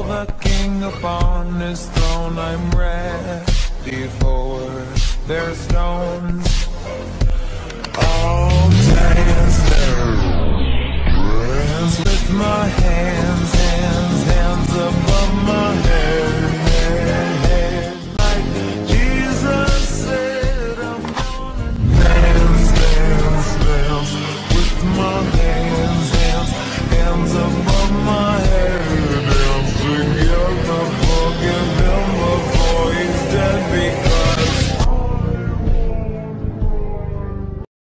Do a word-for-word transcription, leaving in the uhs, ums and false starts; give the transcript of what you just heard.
the king upon his throne. I'm ready for their stones. Oh.